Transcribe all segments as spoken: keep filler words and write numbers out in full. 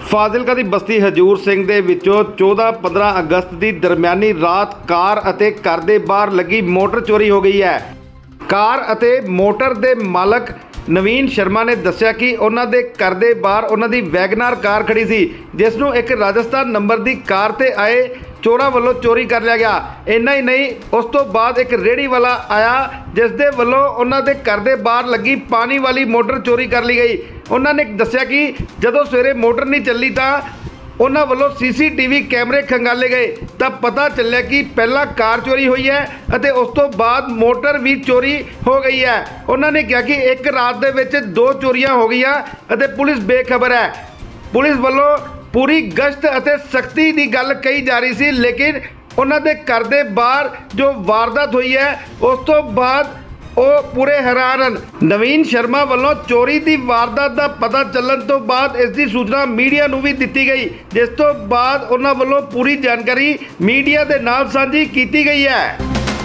ਫਾਜ਼ਿਲਕਾ ਦੀ ਬਸਤੀ ਹਜੂਰ ਸਿੰਘ ਦੇ ਵਿੱਚੋਂ ਚੌਦਾਂ ਪੰਦਰਾਂ ਅਗਸਤ ਦੀ ਦਰਮਿਆਨੀ ਰਾਤ ਕਾਰ ਅਤੇ ਘਰ ਦੇ ਬਾਹਰ ਲੱਗੀ ਮੋਟਰ ਚੋਰੀ ਹੋ ਗਈ ਹੈ। ਕਾਰ ਅਤੇ ਮੋਟਰ ਦੇ ਮਾਲਕ ਨਵੀਨ ਸ਼ਰਮਾ ਨੇ ਦੱਸਿਆ ਕਿ ਉਹਨਾਂ ਦੇ ਘਰ ਦੇ ਬਾਹਰ ਉਹਨਾਂ ਦੀ ਵੈਗਨਾਰ ਕਾਰ ਖੜੀ ਸੀ, ਜਿਸ ਨੂੰ ਇੱਕ ਰਾਜਸਥਾਨ ਨੰਬਰ ਦੀ ਕਾਰ ਤੇ ਆਏ ਚੋਰਾਂ ਵੱਲੋਂ ਚੋਰੀ ਕਰ ਲਿਆ ਗਿਆ। ਇੰਨਾ ਹੀ ਨਹੀਂ, ਉਸ ਤੋਂ ਬਾਅਦ ਇੱਕ ਰੇਹੜੀ ਵਾਲਾ ਆਇਆ ਜਿਸ ਦੇ ਵੱਲੋਂ ਉਹਨਾਂ ਦੇ ਘਰ ਦੇ ਬਾਹਰ ਲੱਗੀ ਪਾਣੀ ਵਾਲੀ ਮੋਟਰ ਚੋਰੀ ਕਰ ਲਈ ਗਈ। ਉਹਨਾਂ ਨੇ ਦੱਸਿਆ ਕਿ ਜਦੋਂ ਸਵੇਰੇ ਮੋਟਰ ਨਹੀਂ ਚੱਲੀ ਤਾਂ ਉਹਨਾਂ ਵੱਲੋਂ ਸੀਸੀਟੀਵੀ ਕੈਮਰੇ ਖੰਗਾਲੇ ਗਏ ਤਾਂ ਪਤਾ ਚੱਲਿਆ ਕਿ ਪਹਿਲਾਂ ਕਾਰ ਚੋਰੀ ਹੋਈ ਹੈ ਅਤੇ ਉਸ ਤੋਂ ਬਾਅਦ ਮੋਟਰ ਵੀ ਚੋਰੀ ਹੋ ਗਈ ਹੈ। ਉਹਨਾਂ ਨੇ ਕਿਹਾ ਕਿ ਇੱਕ ਰਾਤ ਦੇ ਵਿੱਚ ਦੋ ਚੋਰੀਆਂ ਹੋ ਗਈਆਂ ਅਤੇ ਪੁਲਿਸ ਬੇਖਬਰ ਹੈ। ਪੁਲਿਸ ਵੱਲੋਂ ਪੂਰੀ ਗਸ਼ਤ ਅਤੇ ਸਖਤੀ ਦੀ ਗੱਲ ਕਹੀ ਜਾ ਰਹੀ ਸੀ, ਲੇਕਿਨ ਉਹਨਾਂ ਦੇ ਘਰ ਦੇ ਬਾਹਰ ਜੋ ਵਾਰਦਾਤ ਹੋਈ ਹੈ ਉਸ ਤੋਂ ਬਾਅਦ ਉਹ ਪੂਰੇ ਹੈਰਾਨ ਹਨ। ਨਵੀਨ ਸ਼ਰਮਾ ਵੱਲੋਂ ਚੋਰੀ ਦੀ ਵਾਰਦਾਤ ਦਾ ਪਤਾ ਚੱਲਣ ਤੋਂ ਬਾਅਦ ਇਸ ਦੀ ਸੂਚਨਾ ਮੀਡੀਆ ਨੂੰ ਵੀ ਦਿੱਤੀ ਗਈ, ਜਿਸ ਤੋਂ ਬਾਅਦ ਉਹਨਾਂ ਵੱਲੋਂ ਪੂਰੀ ਜਾਣਕਾਰੀ ਮੀਡੀਆ ਦੇ ਨਾਲ ਸਾਂਝੀ ਕੀਤੀ ਗਈ ਹੈ।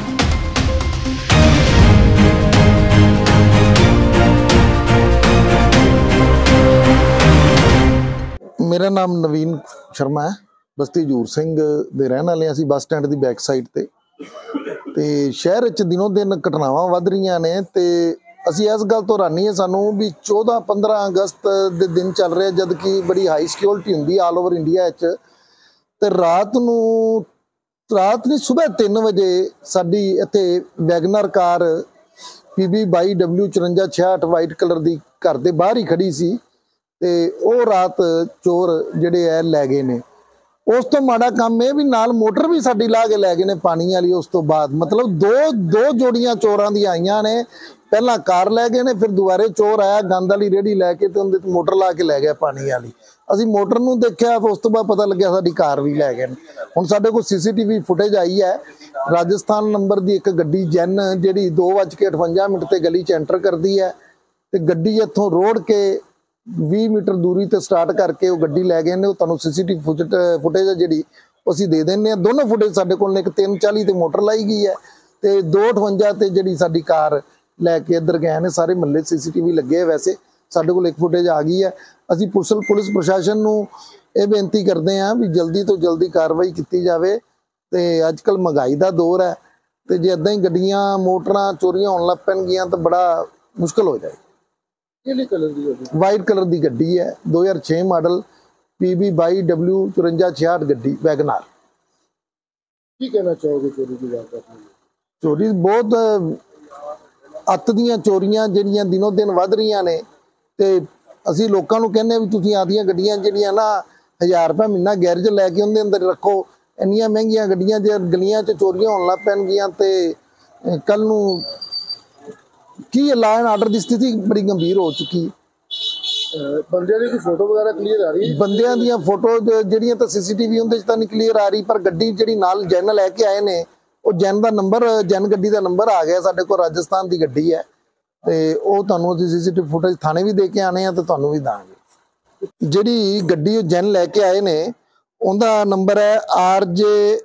मेरा नाम नवीन शर्मा है, बस्ती हजूर सिंह दे रहने वाले असीं बस स्टैंड की बैक साइड ते ते शहर च दिनों दिन घटनावां वध रहीआं ने ते असीं इस गल तो हैरानी है सानूं भी चौदह पंद्रह अगस्त दे दिन चल रहे जद कि बड़ी हाई सिक्योरिटी हुंदी ऑल ओवर इंडिया च ते रात नूं रात नहीं सुबह तीन बजे साडी इत्थे WagonR car P B by W चुरंजा छियाठ वाइट कलर की घर के बाहर ही खड़ी सी ते ਉਹ रात चोर ਜਿਹੜੇ ਹੈ ਲੈ ਗਏ ਨੇ। ਉਸ ਤੋਂ ਮਾੜਾ ਕੰਮ ਇਹ ਵੀ ਨਾਲ ਮੋਟਰ ਵੀ ਸਾਡੀ ਲਾ ਕੇ ਲੈ ਗਏ ਨੇ ਪਾਣੀ ਵਾਲੀ। ਉਸ ਤੋਂ ਬਾਅਦ ਮਤਲਬ ਦੋ ਦੋ ਜੋੜੀਆਂ ਚੋਰਾਂ ਦੀਆਂ ਆਈਆਂ ਨੇ। ਪਹਿਲਾਂ ਕਾਰ ਲੈ ਗਏ ਨੇ, ਫਿਰ ਦੁਬਾਰੇ ਚੋਰ ਆਇਆ ਗੰਦ ਵਾਲੀ ਰੇਹੜੀ ਲੈ ਕੇ ਤੇ ਉਹਦੇ ਤੇ ਮੋਟਰ ਲਾ ਕੇ ਲੈ ਗਿਆ ਪਾਣੀ ਵਾਲੀ। ਅਸੀਂ ਮੋਟਰ ਨੂੰ ਦੇਖਿਆ, ਉਸ ਤੋਂ ਬਾਅਦ ਪਤਾ ਲੱਗਿਆ ਸਾਡੀ ਕਾਰ ਵੀ ਲੈ ਗਏ ਨੇ। ਹੁਣ ਸਾਡੇ ਕੋਲ ਸੀਸੀਟੀਵੀ ਫੁਟੇਜ ਆਈ ਹੈ, ਰਾਜਸਥਾਨ ਨੰਬਰ ਦੀ ਇੱਕ ਗੱਡੀ ਜੈਨ ਜਿਹੜੀ ਦੋ ਵੱਜ ਕੇ ਅਠਵੰਜਾ ਮਿੰਟ ਤੇ ਗਲੀ 'ਚ ਐਂਟਰ ਕਰਦੀ ਹੈ ਤੇ ਗੱਡੀ ਇੱਥੋਂ ਰੋੜ ਕੇ ਵੀਹ मीटर दूरी ਤੇ ਸਟਾਰਟ ਕਰਕੇ ਉਹ ਗੱਡੀ ਲੈ ਗਏ ਨੇ। ਉਹ ਤੁਹਾਨੂੰ ਸੀਸੀਟੀਵੀ ਫੁਟੇਜ ਹੈ ਜਿਹੜੀ ਅਸੀਂ ਦੇ ਦਿੰਦੇ ਹਾਂ। ਦੋਨੋਂ ਫੁਟੇਜ ਸਾਡੇ ਕੋਲ ਨੇ, ਇੱਕ ਤਿੰਨ ਚਾਲੀ ਤੇ ਮੋਟਰ ਲਾਈ ਗਈ ਹੈ ਤੇ ਦੋ ਅਠਵੰਜਾ ਤੇ ਜਿਹੜੀ ਸਾਡੀ ਕਾਰ ਲੈ ਕੇ ਇੱਧਰ ਗਏ ਨੇ। ਸਾਰੇ ਮਹੱਲੇ ਸੀਸੀਟੀਵੀ ਲੱਗੇ ਹੈ। ਵੈਸੇ ਸਾਡੇ ਕੋਲ ਇੱਕ ਫੁਟੇਜ ਆ ਗਈ ਹੈ। ਅਸੀਂ ਪੁਲਿਸ ਪੁਲਿਸ ਪ੍ਰਸ਼ਾਸਨ ਨੂੰ ਇਹ ਬੇਨਤੀ ਕਰਦੇ ਹਾਂ ਵੀ ਜਲਦੀ ਤੋਂ ਜਲਦੀ ਕਾਰਵਾਈ ਕੀਤੀ ਜਾਵੇ ਤੇ ਅੱਜ ਕੱਲ੍ਹ ਮਹਿੰਗਾਈ ਦਾ ਦੌਰ ਹੈ ਤੇ ਜੇ ਇੱਦਾਂ ਹੀ ਗੱਡੀਆਂ ਮੋਟਰਾਂ ਚੋਰੀਆਂ ਹੋਣ ਲੱਗ ਪੈਣਗੀਆਂ ਤਾਂ ਬੜਾ ਮੁਸ਼ਕਿਲ ਹੋ ਜਾਏ। वाइट कलर की गड्डी है, दो हज़ार छे model P B by W चुरंजा छियाठ गड्डी वैगनार। की कहना चाहोगे चोरी की बात? चोरी बहुत अत ਦੀਆਂ ਚੋਰੀਆਂ ਜਿਹੜੀਆਂ ਦਿਨੋਂ ਦਿਨ ਵੱਧ ਰਹੀਆਂ ਨੇ ਤੇ ਅਸੀਂ ਲੋਕਾਂ ਨੂੰ ਕਹਿੰਦੇ ਵੀ ਤੁਸੀਂ ਆਦੀਆਂ ਗੱਡੀਆਂ ਜਿਹੜੀਆਂ ਨਾ ਹਜ਼ਾਰ ਰੁਪਏ ਮਹੀਨਾ ਗੈਰੇਜ ਲੈ ਕੇ ਉਹਦੇ ਅੰਦਰ ਰੱਖੋ। ਇੰਨੀਆਂ ਮਹਿੰਗੀਆਂ ਗੱਡੀਆਂ ਜੇ ਗਲੀਆਂ 'ਚ ਚੋਰੀਆਂ ਹੋਣ ਲੱਗ ਪੈਣਗੀਆਂ ਤੇ ਕੱਲ ਨੂੰ की लॉ एंड आर्डर की स्थिति बड़ी गंभीर हो चुकी है। बंदियां दी फोटो वगैरह क्लीयर आ रही है? बंदियां दी फोटो ਜਿਹੜੀਆਂ ਤਾਂ ਸੀਸੀਟੀਵੀ ਉਹਦੇ 'ਚ ਤਾਂ ਨਹੀਂ ਕਲੀਅਰ ਆ ਰਹੀ, ਪਰ ਗੱਡੀ ਜਿਹੜੀ ਨਾਲ ਜੈਨ ਲੈ ਕੇ ਆਏ ਨੇ ਉਹ ਜੈਨ ਦਾ ਨੰਬਰ ਜੈਨ ਗੱਡੀ ਦਾ ਨੰਬਰ ਆ ਗਿਆ ਸਾਡੇ ਕੋਲ। ਰਾਜਸਥਾਨ ਦੀ ਗੱਡੀ ਹੈ ਤੇ ਉਹ ਤੁਹਾਨੂੰ ਅਸੀਂ ਸੀਸੀਟੀਵੀ ਫੁਟੇਜ ਥਾਣੇ ਵੀ ਦੇ ਕੇ ਆਣੇ ਆ ਤੇ ਤੁਹਾਨੂੰ ਵੀ ਦਾਂਗੇ। ਜਿਹੜੀ ਗੱਡੀ ਉਹ ਜੈਨ ਲੈ ਕੇ ਆਏ ਨੇ ਉਹਦਾ ਨੰਬਰ ਹੈ ਆਰ ਜੇ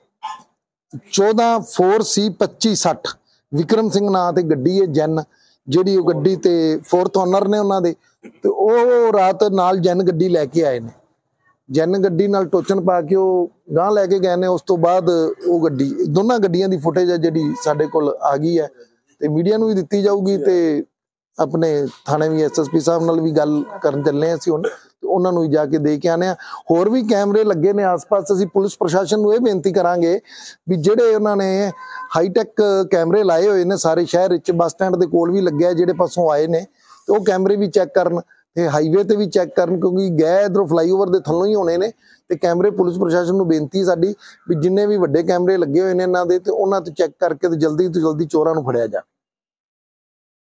ਚੌਦਾਂ फोर सी पच्ची सठ। विक्रम सिंह ਨਾਂ ਤੇ ਗੱਡੀ ਹੈ ਜੈਨ, ਜਿਹੜੀ ਉਹ ਗੱਡੀ ਤੇ ਫੋਰਥ ਓਨਰ ਨੇ ਉਹਨਾਂ ਦੇ ਤੇ ਉਹ ਰਾਤ ਨਾਲ ਜੈਨ ਗੱਡੀ ਲੈ ਕੇ ਆਏ ਨੇ। ਜੈਨ ਗੱਡੀ ਨਾਲ ਟੋਚਨ ਪਾ ਕੇ ਉਹ ਗਾਂ ਲੈ ਕੇ ਗਏ ਨੇ। ਉਸ ਤੋਂ ਬਾਅਦ ਉਹ ਗੱਡੀ ਦੋਨਾਂ ਗੱਡੀਆਂ ਦੀ ਫੁਟੇਜ ਹੈ ਜਿਹੜੀ ਸਾਡੇ ਕੋਲ ਆ ਗਈ ਹੈ ਤੇ ਮੀਡੀਆ ਨੂੰ ਵੀ ਦਿੱਤੀ ਜਾਊਗੀ ਤੇ ਆਪਣੇ ਥਾਣੇ ਵੀ ਐਸ ਐਸ ਪੀ ਸਾਹਿਬ ਨਾਲ ਵੀ ਗੱਲ ਕਰਨ ਚੱਲੇ ਹਾਂ ਅਸੀਂ ਹੁਣ, ਉਹਨਾਂ ਨੂੰ ਵੀ ਜਾ ਕੇ ਦੇ ਕੇ ਆਨੇ ਆ। ਹੋਰ ਵੀ ਕੈਮਰੇ ਲੱਗੇ ਨੇ ਆਸ-ਪਾਸ। ਅਸੀਂ ਪੁਲਿਸ ਪ੍ਰਸ਼ਾਸਨ ਨੂੰ ਇਹ ਬੇਨਤੀ ਕਰਾਂਗੇ ਵੀ ਜਿਹੜੇ ਉਹਨਾਂ ਨੇ ਹਾਈਟੈਕ ਕੈਮਰੇ ਲਾਏ ਹੋਏ ਨੇ ਸਾਰੇ ਸ਼ਹਿਰ ਵਿੱਚ, ਬੱਸ ਸਟੈਂਡ ਦੇ ਕੋਲ ਵੀ ਲੱਗਿਆ ਜਿਹੜੇ ਪਾਸੋਂ ਆਏ ਨੇ, ਤੇ ਉਹ ਕੈਮਰੇ ਵੀ ਚੈੱਕ ਕਰਨ ਤੇ ਹਾਈਵੇ ਤੇ ਵੀ ਚੈੱਕ ਕਰਨ ਕਿਉਂਕਿ ਗਏ ਇੱਧਰੋਂ ਫਲਾਈਓਵਰ ਦੇ ਥੱਲੋਂ ਹੀ ਹੋਣੇ ਨੇ ਤੇ ਕੈਮਰੇ। ਪੁਲਿਸ ਪ੍ਰਸ਼ਾਸਨ ਨੂੰ ਬੇਨਤੀ ਸਾਡੀ ਵੀ ਜਿੰਨੇ ਵੀ ਵੱਡੇ ਕੈਮਰੇ ਲੱਗੇ ਹੋਏ ਨੇ ਇਹਨਾਂ ਦੇ ਤੇ ਉਹਨਾਂ ਤੇ ਚੈੱਕ ਕਰਕੇ ਤੇ ਜਲਦੀ ਤੋਂ ਜਲਦੀ ਚੋਰਾਂ ਨੂੰ ਫੜਿਆ ਜਾ।